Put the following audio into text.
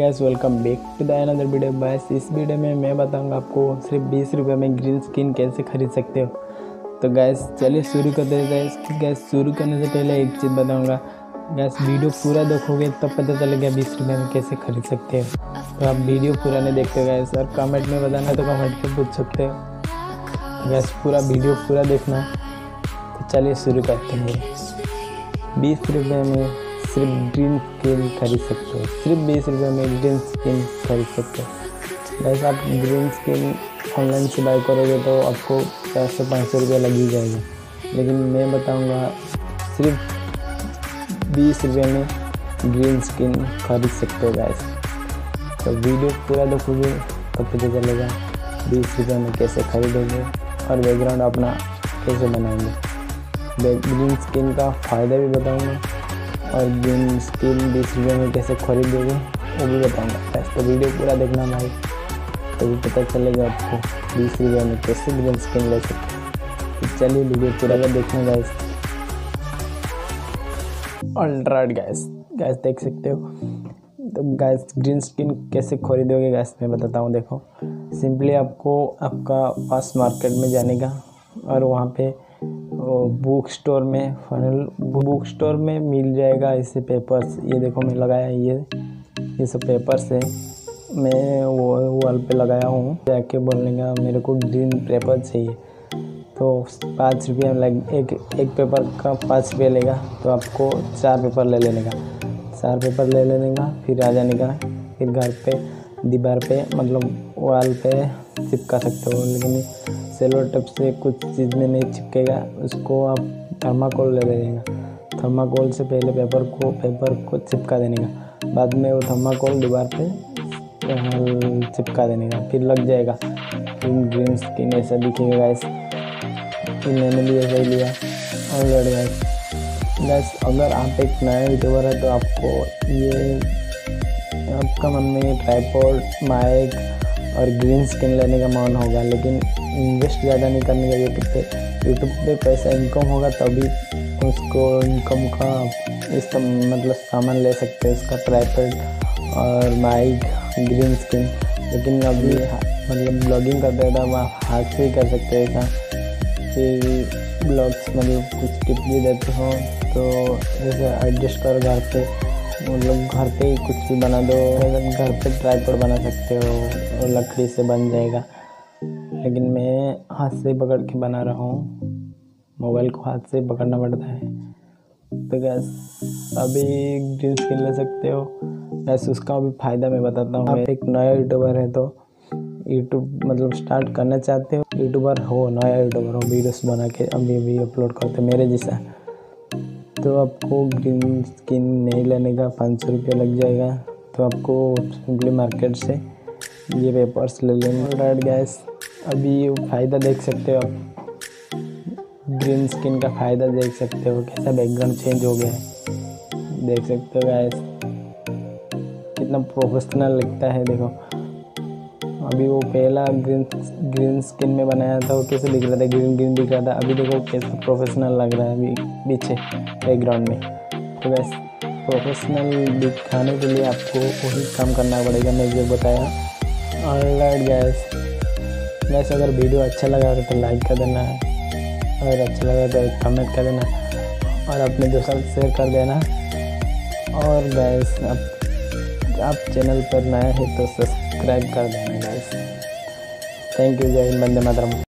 Guys welcome back to the another video. बस इस video में मैं बताऊंगा आपको सिर्फ 20 रुपये में ग्रीन स्किन कैसे खरीद सकते हो। तो गैस चलिए शुरू करते हैं। गैस शुरू करने से पहले एक चीज़ बताऊंगा, गैस वीडियो पूरा देखोगे तब पता चलेगा 20 रुपये में कैसे खरीद सकते हो। तो आप वीडियो पूरा नहीं देखते गैस, और कमेंट में बताना तो कमेंट में पूछ सकते हो। गैस पूरा वीडियो पूरा देखना। तो चलिए शुरू करते हैं। 20 रुपये में सिर्फ ग्रीन स्किन खरीद सकते हो। सिर्फ 20 रुपये में ग्रीन स्किन खरीद सकते हो। वैसे आप ग्रीन स्किन ऑनलाइन से बाई करोगे तो आपको 400-500 रुपये लग ही जाएगा, लेकिन मैं बताऊंगा सिर्फ 20 रुपये में ग्रीन स्किन खरीद सकते हो गैस। तो वीडियो पूरा देखोगे तो पता चलेगा 20 रुपये में कैसे खरीदोगे और बैकग्राउंड अपना कैसे बनाएंगे। ग्रीन स्किन का फ़ायदा भी बताऊँगा और ग्रीन स्किन 20 रुपये में कैसे खरीदोगे वो भी बताऊँगा। तो वीडियो पूरा देखना भाई, तभी पता चलेगा आपको 20 रुपये में कैसे ग्रीन स्किन ले सकते हैं। तो चलिए वीडियो पूरा का देखना गाइस। ऑलराइट गैस देख सकते हो। तो गैस ग्रीन स्किन कैसे खरीदोगे गैस मैं बताता हूँ। देखो सिंपली आपको आपका पास मार्केट में जाने का और वहाँ पे बुक स्टोर में मिल जाएगा ऐसे पेपर्स। ये देखो मैं लगाया ये सब पेपर्स है, मैं वो वॉल पे लगाया हूँ। जाके बोलने का मेरे को ग्रीन पेपर चाहिए, तो 5 रुपये लग एक पेपर का 5 रुपये लेगा। तो आपको 4 पेपर ले लेने का, 4 पेपर ले लेने का, फिर आ जाने का। फिर घर पे दीवार पे मतलब वॉल पे चिपका सकते हो, लेकिन सेलो टेप से कुछ चीज़ में नहीं चिपकेगा। उसको आप थर्माकोल ले लेगा। थर्माकोल से पहले पेपर को चिपका देने का, बाद में वो थर्माकोल दीवार पे चिपका देने का, फिर लग जाएगा। फिर ग्रीन स्किन ऐसा दिखेगा गाइस। फिर मैंने भी ऐसा ही लिया। और गाइस अगर आप एक नया यूट्यूबर है तो आपको ये आपका मन में ट्राइपॉड माइक और ग्रीन स्किन लेने का मन होगा, लेकिन इन्वेस्ट ज़्यादा नहीं करने का। यूट्यूब पे पैसा इनकम होगा तभी उसको इनकम का इस मतलब सामान ले सकते हैं, उसका ट्राइपॉड और माइक ग्रीन स्किन। लेकिन अभी मतलब ब्लॉगिंग करते हैं तो आप हाथ से ही कर सकते हैं ऐसा। फिर ब्लॉग्स मतलब कुछ टिप भी देते हो तो जैसे एडजस्ट करो घर पे, मतलब घर पे ही कुछ भी बना दो। घर पे ट्राइपॉड बना सकते हो और लकड़ी से बन जाएगा, लेकिन मैं हाथ से पकड़ के बना रहा हूँ। मोबाइल को हाथ से पकड़ना पड़ता है। तो गैस अभी ग्रीन स्किन ले सकते हो गैस। उसका भी फ़ायदा मैं बताता हूँ। आप एक नया यूट्यूबर है तो यूट्यूब मतलब स्टार्ट करना चाहते हो, यूट्यूबर हो, नया यूट्यूबर हो, वीडियोस बना के अभी अपलोड करते मेरे जैसा, तो आपको ग्रीन स्किन नहीं लेने का 500 रुपये लग जाएगा। तो आपको सिंपली मार्केट से ये पेपर्स ले लेंगे। ऑलराइट गैस अभी फ़ायदा देख सकते हो आप, ग्रीन स्किन का फ़ायदा देख सकते हो, कैसा बैकग्राउंड चेंज हो गया है। देख सकते हो गैस कितना प्रोफेशनल लगता है। देखो अभी वो पहला ग्रीन स्किन में बनाया था वो कैसे दिख रहा था, ग्रीन दिख रहा था। अभी देखो कैसा प्रोफेशनल लग रहा है अभी पीछे बैकग्राउंड में। तो गैस प्रोफेशनल दिखाने के लिए आपको वही काम करना पड़ेगा मैं जो बताया। ऑलराइट गैस अगर वीडियो अच्छा लगा तो लाइक कर देना, अगर अच्छा लगा तो एक कमेंट कर देना और अपने दोस्तों से शेयर कर देना। और गैस आप चैनल पर नए हैं तो सब्सक्राइब कर देना गाइस। Thank you. जय हिंद, वंदे मातरम।